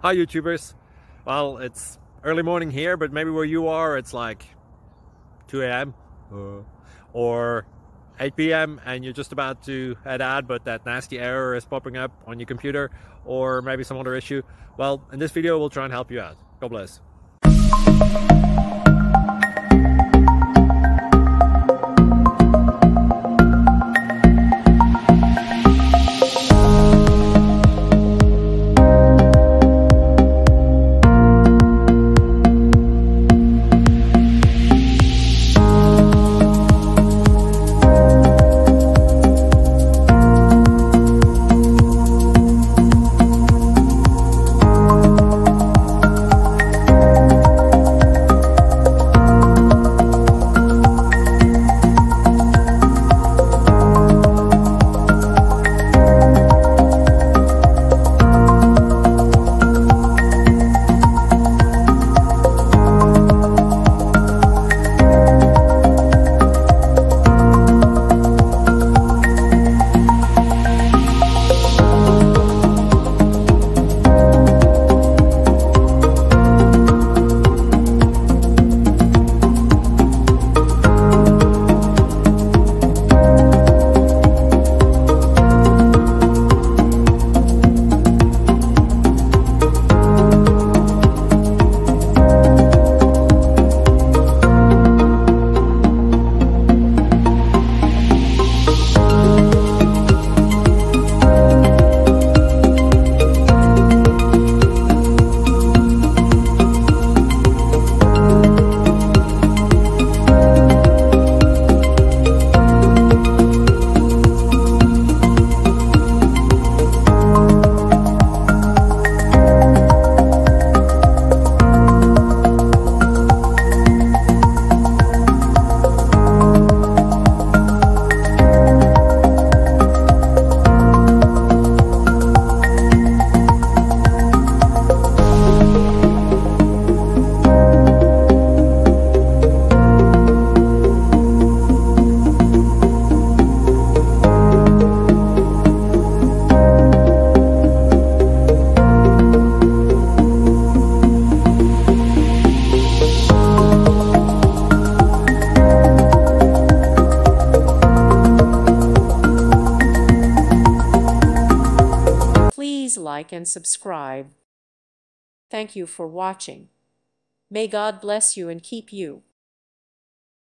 Hi YouTubers. Well, it's early morning here, but maybe where you are it's like 2 a.m. or 8 p.m. and you're just about to head out, but that nasty error is popping up on your computer, or maybe some other issue. Well, in this video we'll try and help you out. God bless. Please like and subscribe. Thank you for watching. May God bless you and keep you.